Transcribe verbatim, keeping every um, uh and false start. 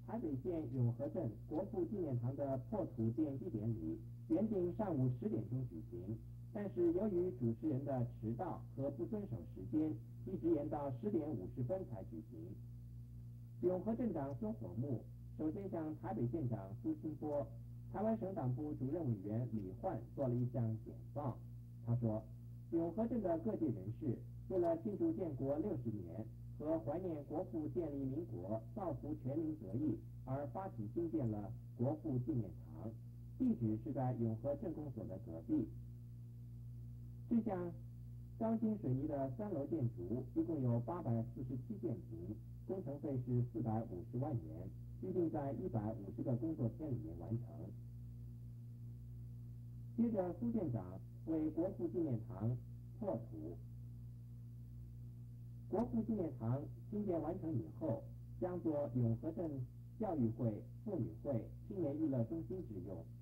台北县永和镇国父纪念堂的破土奠基典礼原定上午十点钟举行，但是由于主持人的迟到和不遵守时间，一直延到十点五十分才举行。永和镇长孙火木首先向台北县长苏清波、台湾省党部主任委员李焕做了一项简报。他说，永和镇的各界人士为了庆祝建国六十年和怀念国父建立民国、造福全民得益，而发起兴建了国父纪念堂，地址是在永和镇公所的隔壁。这项钢筋水泥的三楼建筑一共有八百四十七件平，工程费是四百五十万元，预定在一百五十个工作天里面完成。接着，苏县长为国父纪念堂破土。国父纪念堂兴建完成以后，将做永和镇教育会、妇女会、青年娱乐中心之用。